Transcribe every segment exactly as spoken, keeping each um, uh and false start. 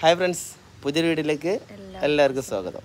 Hi friends, പുതിയൊരു വീഡിയോയിലേക്ക് എല്ലാവർക്കും സ്വാഗതം.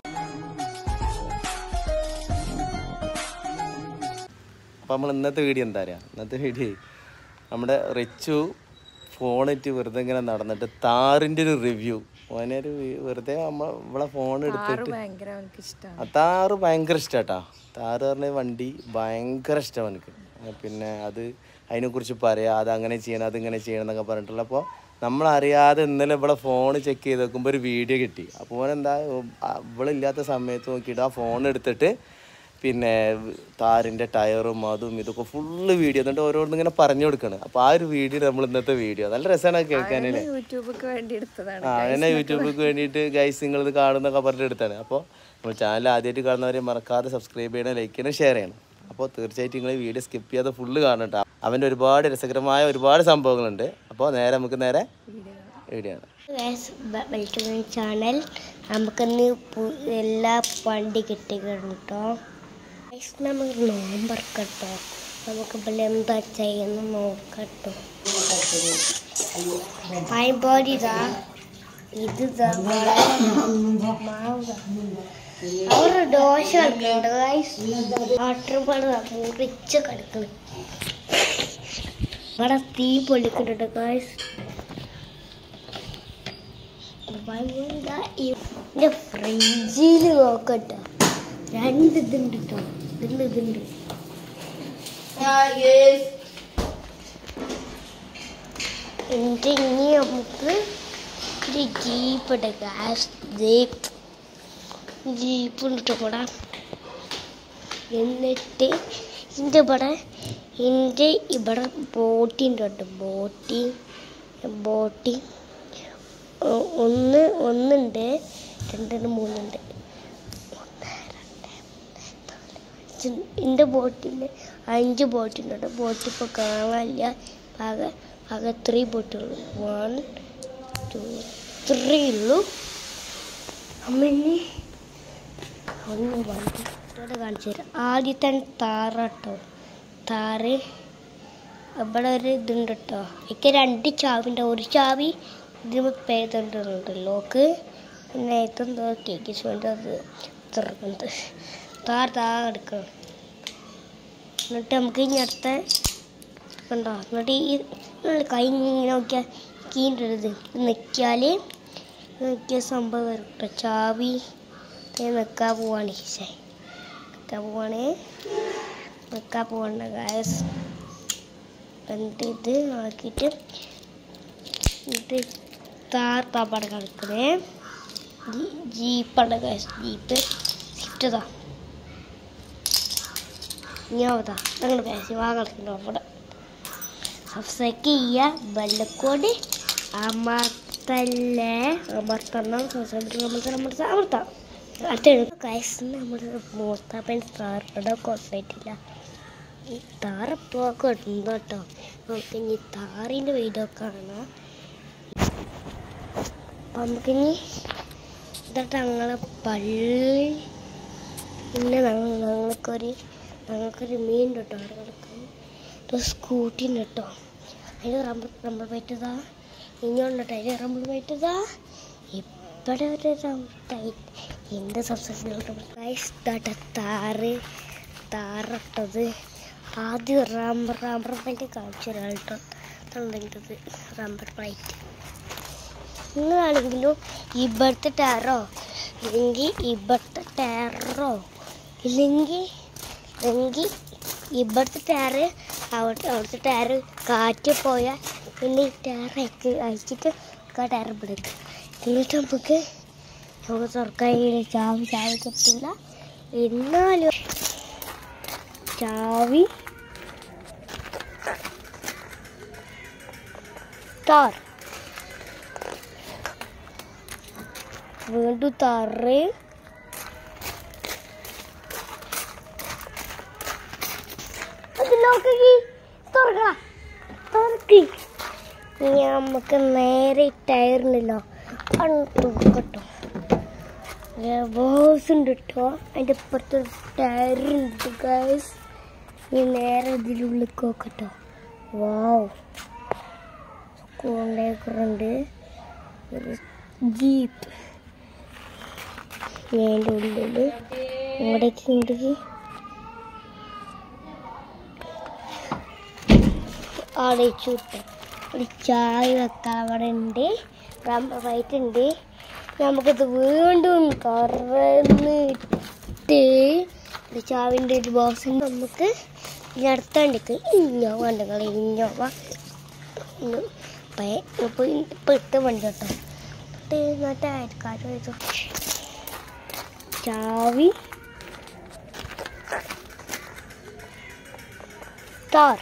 അപ്പോൾ നമ്മൾ ഇന്നത്തെ വീഡിയോ എന്താ പറയുക, ഇന്നത്തെ വീഡിയോ നമ്മുടെ റിച്ചു ഫോണിട്ട് വെറുതെ ഇങ്ങനെ നടന്നിട്ട് താറിൻ്റെ ഒരു റിവ്യൂ. ഓനൊരു വെറുതെ നമ്മൾ ഇവിടെ ഫോൺ എടുത്തിട്ട് ആ താറ് ഭയങ്കര ഇഷ്ടമാട്ടാ. താറ് പറഞ്ഞ വണ്ടി ഭയങ്കര ഇഷ്ടമാണ് എനിക്ക്. പിന്നെ അത് അതിനെക്കുറിച്ച് പറയാം, അത് അങ്ങനെ ചെയ്യണം അതിങ്ങനെ ചെയ്യണം എന്നൊക്കെ പറഞ്ഞിട്ടുള്ള. അപ്പോൾ നമ്മളറിയാതെ ഇന്നലെ ഇവിടെ ഫോൺ ചെക്ക് ചെയ്ത് നോക്കുമ്പോൾ ഒരു വീഡിയോ കിട്ടി. അപ്പോൾ ഓനെന്താ ഇവളില്ലാത്ത സമയത്ത് നോക്കിയിട്ട് ആ ഫോൺ എടുത്തിട്ട് പിന്നെ താറിൻ്റെ ടയറും അതും ഇതൊക്കെ ഫുള്ള് വീഡിയോ എന്നിട്ട് ഓരോന്നും ഇങ്ങനെ പറഞ്ഞു കൊടുക്കണം. അപ്പോൾ ആ ഒരു വീഡിയോ നമ്മൾ ഇന്നത്തെ വീഡിയോ നല്ല രസമാണ് കേൾക്കാനല്ലേ. ആ എന്നെ യൂട്യൂബിലേക്ക് വേണ്ടിയിട്ട് ഗൈസ് നിങ്ങളിത് കാണുന്നൊക്കെ പറഞ്ഞിട്ട് എടുത്താണ്. അപ്പോൾ നമ്മൾ ചാനൽ ആദ്യമായിട്ട് കാണുന്നവരെ മറക്കാതെ സബ്സ്ക്രൈബ് ചെയ്യണം, ലൈക്ക് ചെയ്യണം, ഷെയർ ചെയ്യണം. അപ്പോൾ തീർച്ചയായിട്ടും നിങ്ങൾ വീഡിയോ സ്കിപ്പ് ചെയ്യാതെ ഫുള്ള് കാണട്ടോ. അവൻ്റെ ഒരുപാട് രസകരമായ ഒരുപാട് സംഭവങ്ങളുണ്ട്. അപ്പോൾ നേരെ നമുക്ക് നേരെ വീഡിയോ ആണ്. Welcome channel. നമുക്കിന്ന് എല്ലാ വണ്ടി കിട്ടിക്കണം കേട്ടോ. നമുക്ക് നോമ്പറക്കട്ടോ. നമുക്ക് ഇവിടെ എന്താ ചെയ്യുന്ന നോക്കട്ടോ. പൈബോഡിതാ ഇത് അവരുടെ ദോശ കളിക്കുന്നുണ്ട്. ആട്ടുപാട് മുറിച്ച് കളിക്കണം. ഇവിടെ തീ പൊളിക്കുന്നുണ്ട് ഗായ്സ്. എൻ്റെ ഫ്രിഡ്ജിൽ നോക്കട്ടോ, രണ്ട് ഇതുണ്ട് കേട്ടോ. ഇതുണ്ട് ഇതുണ്ട് എന്നിട്ട് ഇനി നമുക്ക് ഒരു ജീപ്പ് ഉണ്ട് ഗായ്സ്. ജീപ്പ് ജീപ്പ് ഉണ്ട് ഇവിടെ. എന്നിട്ട് ഇതിൻ്റെ ഇവിടെ എൻ്റെ ഇവിടെ ബോട്ടിൻ്റെ ഉണ്ട്. ബോട്ടി ബോട്ടി ഒന്ന് ഒന്നുണ്ട്, രണ്ടുണ്ട്, മൂന്നുണ്ട്. എൻ്റെ ബോട്ടിൽ അഞ്ച് ബോട്ടിലുണ്ട്. ബോട്ട് ഇപ്പോൾ കാണാനില്ല. ആകെ ആകെ ത്രീ ബോട്ടുള്ളൂ. വൺ ടു ത്രീ ഉള്ളൂ. അമ്മേനെ ഒന്ന് വണ്ടി കാണിച്ചു തരാം. ആദ്യത്തെ താറാട്ടോ. താറ് ഇവിടെ ഒരു ഇതുണ്ട് കേട്ടോ. എനിക്ക് രണ്ട് ചാവിൻ്റെ ഒരു ചാവി ഇതിന് പേരുണ്ട് ലോക്ക്. പിന്നെ എത്തുന്തോ കേക്ക് വേണ്ടി അത് തുറക്കുന്നത്. താർ താ എടുക്കണം. എന്നിട്ട് നമുക്ക് ഇനി അടുത്ത ഉണ്ടോ. എന്നിട്ട് ഈ കൈ ഇങ്ങനെ നോക്കിയാൽ കീൻ്റെ ഇത് നിൽക്കിയാൽ നോക്കിയ സംഭവം വരും കേട്ടോ. ചാവി നിൽക്കാൻ പോവാണ്. ശേ നിൽക്കാൻ പോവാണ് നിൽക്കാൻ പോകണ്ട ഗായസ്. എന്നിട്ട് ഇത് ആക്കിയിട്ട് എന്നിട്ട് താർ താപ്പാട് കളിക്കണേ. ജീപ്പാണ് ഗായസ്. Jeep swift. ഞാതാ ഞങ്ങൾ ഗായസ് വാ കളിക്കണോ. അവിടെ സബ്സ്ക്രൈബ് ചെയ്യുക, ബെല്ലക്കോട് അമർത്തല്ലേ അമർത്തണം. അമർത്താം അമർത്താം അടുത്ത ഗായസ്. നമ്മൾ മൂത്താപ്പൻ താറുടെ കൊണ്ടായിട്ടില്ല. ഈ താറപ്പൊക്കെ ഉണ്ട് കേട്ടോ. നമുക്ക് ഇനി താറിൻ്റെ വീഡിയോ കാണാം. അപ്പം നമുക്കിനി ഇതൊക്കെ ഞങ്ങളെ പള്ളി. പിന്നെ ഞങ്ങൾ ഞങ്ങൾക്കൊരു ഞങ്ങൾക്കൊരു മീൻ കേട്ടോ അവിടെ കിടക്കാൻ. സ്കൂട്ടിന് കേട്ടോ. അതിന് റബ്ബർ റബ്ബർ പറ്റതാ ഇനി ഉണ്ടോ. അതിന് റബ്ബർ പറ്റതാ ഇവിടെ ഒരു റബ്ബർ. എൻ്റെ സബ്സ്ക്രൈബ് താറ് താറിട്ടത് ആദ്യം റബ്ബർ റബ്ബർ പ്ലേറ്റ് കാണിച്ചു തരാം കേട്ടോ. തന്നിട്ടത് റബ്ബർ പ്ലേറ്റ്. നിങ്ങളാണെങ്കിലും ഇവിടുത്തെ ടയറോ ഇല്ലെങ്കിൽ ഇവിടുത്തെ ടയറോ ഇല്ലെങ്കിൽ ഇല്ലെങ്കിൽ ഇവിടുത്തെ ടയറ് അവിടെ അവിടുത്തെ ടയർ കാറ്റ് പോയാൽ പിന്നെ ഈ ടയർ അയക്ക് അയച്ചിട്ട് ആ ടയർ പിടിക്കും. എന്നിട്ട് നമുക്ക് നമുക്ക് തുറക്കാൻ ചാവി ചാവി കിട്ടില്ല. എന്നാലും ചാവി താർ വീണ്ടും താറ് നമുക്ക് നേരെ ടയറിനല്ലോ കേട്ടോ. ബോസ് ഉണ്ട് കേട്ടോ. അതിൻ്റെ അപ്പുറത്ത് ടയറുണ്ട് ഗൈസ്. ഈ നേരെ ഇതിനുള്ളിൽ നോക്കട്ടോ. വാവ് കൊണ്ടേക്കുന്നുണ്ട്. ജീപ്പ് അതിൻ്റെ ഉള്ളിൽ ഇങ്ങോട്ടേക്ക് ഇങ്ങോട്ടേക്ക് അടച്ചു വിട്ടു. ഒരു ചായ വെക്കാൻ അവിടെ ഉണ്ട്, റബ്ബർ വൈറ്റ് ഉണ്ട്. നമുക്കത് വീണ്ടും തുറന്നിട്ട് ഒരു ചാവിൻ്റെ ഒരു ബോക്സ് നമുക്ക് അടുത്തണ്ടിക്ക് ഇഞ്ഞോ വണ്ടികൾ ഇഞ്ഞോ ഇപ്പോൾ ഇപ്പോൾ ഇട്ട് വണ്ടി കേട്ടോ. ഇട്ട് എന്നിട്ട് അയൽക്കാർ ചെയ്തു ചാവി താർ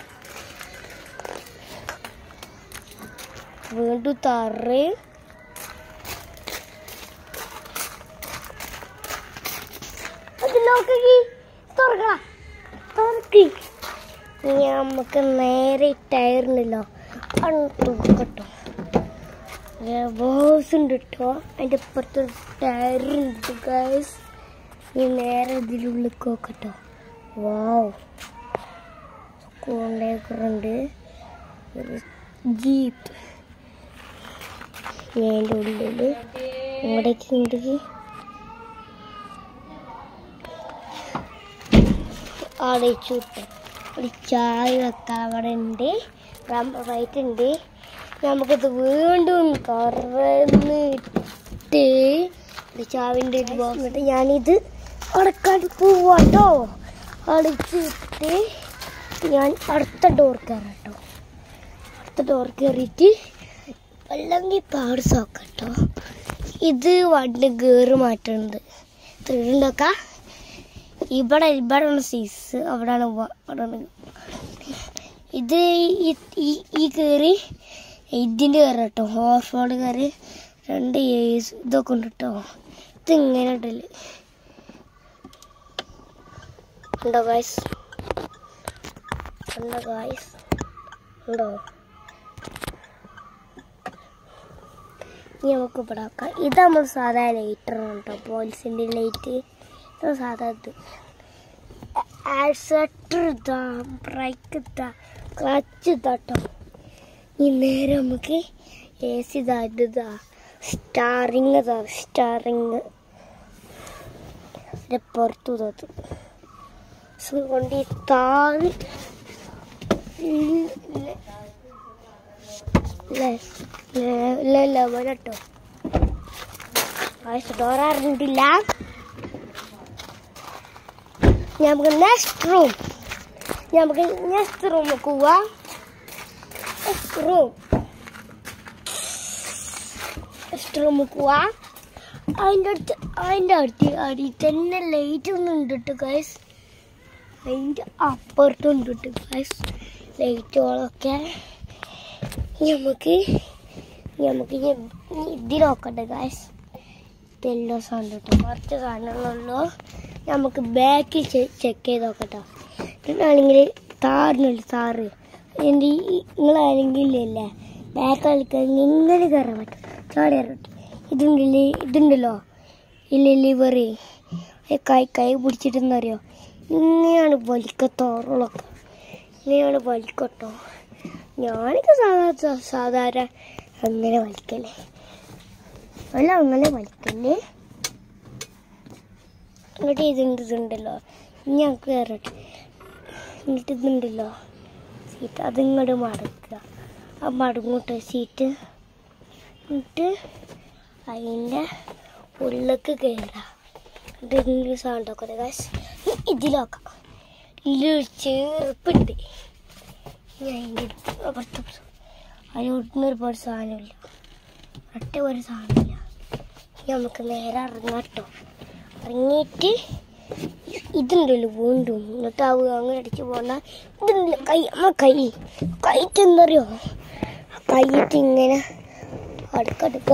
വീണ്ടും തറ അതിലോക്കി തുറക്ക തുറക്കി നമുക്ക് നേരെ ടയറിനല്ലോ കേട്ടോ. ബോസ് ഉണ്ട് കേട്ടോ, അതിൻ്റെ അപ്പുറത്ത് ടയറുണ്ട് ഗൈസ്. ഈ നേരെ ഇതിനുള്ളിൽ നോക്കട്ടോ. വാവ് കോണ്ടേക്കറുണ്ട്, ജീപ്പ് അതിൻ്റെ ഉള്ളിൽ ഇങ്ങോട്ടേക്ക് ഇങ്ങോട്ടേക്ക് അടച്ചു വിട്ടു. ഒരു ചായ വെക്കാൻ അവിടെ ഉണ്ട്, റബ്ബർ വൈറ്റ് ഉണ്ട്. നമുക്കത് വീണ്ടും തുറന്നിട്ട് ഒരു ചാവിൻ്റെ ഒരു ബോക്സ് ഇട്ട് ഞാനിത് അടക്കാൻ പോവാട്ടോ. അടച്ചിട്ട് ഞാൻ അടുത്ത ഡോർ കയറാം കേട്ടോ. അടുത്ത ഡോർ കയറിയിട്ട് അല്ലെങ്കിൽ പാട് നോക്കട്ടോ. ഇത് വണ്ടി കയറി മാറ്റുന്നത് തീരുണ്ടൊക്കെ. ഇവിടെ ഇവിടെ ആണ് സീസ്, അവിടെയാണ് അവിടെ. ഇത് ഈ കയറി ഇതിൻ്റെ കയറി കേട്ടോ, ഓഫ്-റോഡ് കയറി രണ്ട് ഏസ് ഇതൊക്കെ ഉണ്ട് കേട്ടോ. ഇതിങ്ങനെ ഇടല് ഉണ്ടോ ഗായ്സ്, ഉണ്ടോ ഗായ്സ്, ഉണ്ടോ? ഇനി നമുക്ക് ഇവിടെ ആക്കാം. ഇത് നമ്മൾ സാധാ ലൈറ്ററാണ് കേട്ടോ, പോലീസിൻ്റെ ലൈറ്റ്. ഇത് സാധാ ഇത് ആക്സിലേറ്റർ ഇതാ, ബ്രേക്ക് ഇതാ, ക്ലച്ച് ഇതാട്ടോ. ഈ നേരെ നമുക്ക് എ സി ഇതാ, ഇതാ സ്റ്റാറിങ് ഇതാ, സ്റ്റാറിങ് അതിൻ്റെ പുറത്തു ഇതത് കൊണ്ട് ഈ താഴെ ലെവൽ കേട്ടോ. ഡോറാറിട്ടില്ല. നമുക്ക് നെക്സ്റ്റ് റൂം നമുക്ക് നെക്സ്റ്റ് റൂം പോവാം. നെക്സ്റ്റ് റൂം നെക്സ്റ്റ് റൂം പോവാം. അതിൻ്റെ അടുത്ത് അതിൻ്റെ അടുത്ത് അടി തന്നെ ലൈറ്റ് ഒന്നും ഉണ്ട് കേട്ടോ ഗൈസ്. അതിൻ്റെ അപ്പുറത്തുണ്ട് കേട്ടോ ഗൈസ് ലൈറ്റുകളൊക്കെ. നമുക്ക് നമുക്ക് ഇതിൽ നോക്കട്ടെ ഗൈസ്. ഇതെല്ലാം സാധനം കേട്ടോ, കുറച്ച് സാധനങ്ങളുള്ളൂ. നമുക്ക് ബാക്കിൽ ചെക്ക് ചെയ്ത് നോക്കട്ടോ. പിന്നാണെങ്കിൽ താറിനല്ല താറ് എൻ്റെ നിങ്ങളാരെങ്കിലും ഇല്ലേ ബാക്ക് കളിക്കാൻ ഇങ്ങനെ കയറാൻ പറ്റും, ചാടി കയറാൻ പറ്റും. ഇതുണ്ടല്ലേ ഇതുണ്ടല്ലോ ഇല്ല ലിവറി കൈ കൈ പിടിച്ചിട്ടെന്ന് അറിയോ, ഇങ്ങനെയാണ് വലിക്കത്തോറുകളൊക്കെ, ഇങ്ങനെയാണ് വലിക്കട്ടോ. ഞാനൊക്കെ സാധാ സാധാരണ അങ്ങനെ വലിക്കല്ലേ, അല്ല അങ്ങനെ വലിക്കല്ലേ. എന്നിട്ട് ഇതുണ്ട് ഇതുണ്ടല്ലോ ഇനി ഞങ്ങൾക്ക് കയറട്ടെ. എന്നിട്ട് ഇതുണ്ടല്ലോ സീറ്റ്, അതിങ്ങോട്ട് മടക്കുക. ആ മടങ്ങോട്ട് സീറ്റ്. എന്നിട്ട് അതിൻ്റെ ഉള്ളിലേക്ക് കയറാം. എന്നിട്ട് ഇതിൻ്റെ സൗണ്ട് ഒക്കെ കാശ് ഇതിലാക്കാം. ഇതിലൊരു ചെറുപ്പുണ്ട്, ഞാൻ അതിൻ്റെ പുറത്ത് അതിനൊന്നും ഒരുപാട് സാധനമില്ല, ഒറ്റ ഒരു സാധനമില്ല. നമുക്ക് നേരെ ഇറങ്ങാം കേട്ടോ. ഇറങ്ങിയിട്ട് ഇതുണ്ടല്ലോ വീണ്ടും എന്നിട്ട് ആ അങ്ങനെ അടിച്ച് പോകണ്ട. ഇതുണ്ടല്ലോ കൈ, അമ്മ കൈ കൈറ്റ് എന്തറിയോ, കൈയിട്ട് ഇങ്ങനെ അടുക്കടുക്ക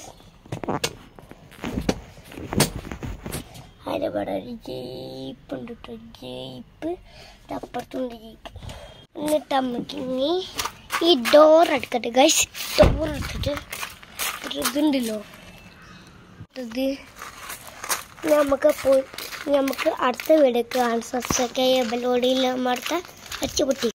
അതിൻ്റെ ഒരു ജീപ്പ് ഉണ്ട് കേട്ടോ. ജീപ്പ് അപ്പുറത്തുണ്ട് ജീപ്പ്. എന്നിട്ട് അമ്മക്ക് ഇനി ഈ ഡോർ എടുക്കട്ടെ ഗൈസ്. ഡോർ എടുത്തിട്ട് ഒരു ഇതുണ്ടല്ലോ ഇത് നമുക്ക് പോയി നമുക്ക് അടുത്ത വീഡിയോക്ക് കാണാം. സബ്സ്ക്രൈബ് ബെൽ ബട്ടൺ അമർത്താൻ അടിച്ചുപൊട്ടി.